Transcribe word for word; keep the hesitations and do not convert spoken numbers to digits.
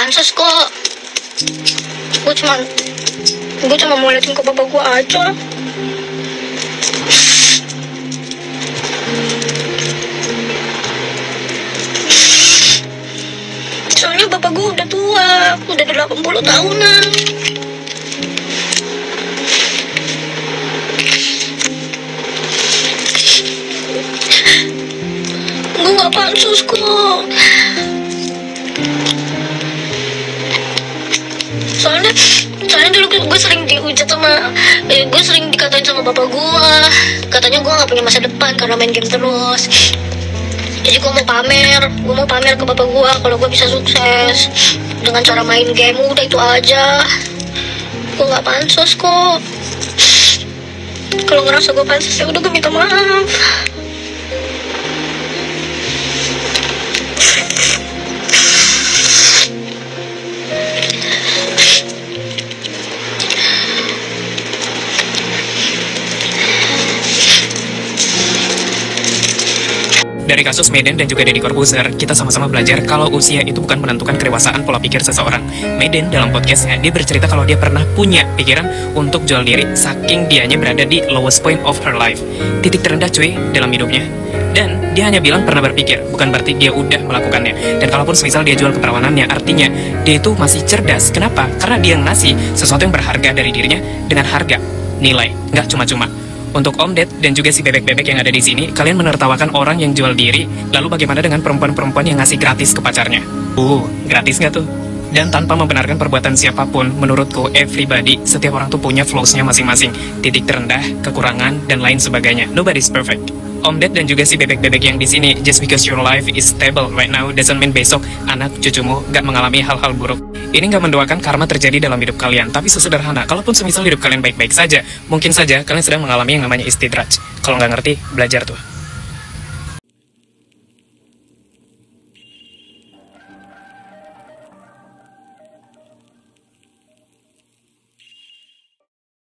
pansos kok. Gue cuma gue cuma mau liatin ke bapak gue aja. Soalnya bapak gue udah tua, udah delapan puluh tahunan. Gue gak pansus kok. Soalnya soalnya dulu gue sering dihujat sama eh, gue sering dikatain sama bapak gue, katanya gue gak punya masa depan karena main game terus. Jadi gue mau pamer gue mau pamer ke bapak gue kalau gue bisa sukses dengan cara main game. Udah itu aja. Gue gak pansos kok. Kalau ngerasa gue pansos ya udah, gue minta maaf. Dari kasus Maiden dan juga Deddy Corbuzier, kita sama-sama belajar kalau usia itu bukan menentukan kedewasaan pola pikir seseorang. Maiden dalam podcastnya, dia bercerita kalau dia pernah punya pikiran untuk jual diri, saking dianya berada di lowest point of her life. Titik terendah cuy dalam hidupnya. Dan dia hanya bilang pernah berpikir, bukan berarti dia udah melakukannya. Dan kalaupun semisal dia jual keperawanannya, artinya dia itu masih cerdas. Kenapa? Karena dia ngasih sesuatu yang berharga dari dirinya dengan harga, nilai, nggak cuma-cuma. Untuk Om Ded dan juga si bebek-bebek yang ada di sini, kalian menertawakan orang yang jual diri, lalu bagaimana dengan perempuan-perempuan yang ngasih gratis ke pacarnya? Uh, gratis nggak tuh? Dan tanpa membenarkan perbuatan siapapun, menurutku everybody, setiap orang tuh punya flaws-nya masing-masing, titik terendah, kekurangan, dan lain sebagainya. Nobody's perfect. Om Ded dan juga si bebek-bebek yang di sini, just because your life is stable right now doesn't mean besok anak cucumu gak mengalami hal-hal buruk. Ini gak mendoakan karma terjadi dalam hidup kalian, tapi sesederhana, kalaupun semisal hidup kalian baik-baik saja, mungkin saja kalian sedang mengalami yang namanya istidraj. Kalau nggak ngerti, belajar tuh.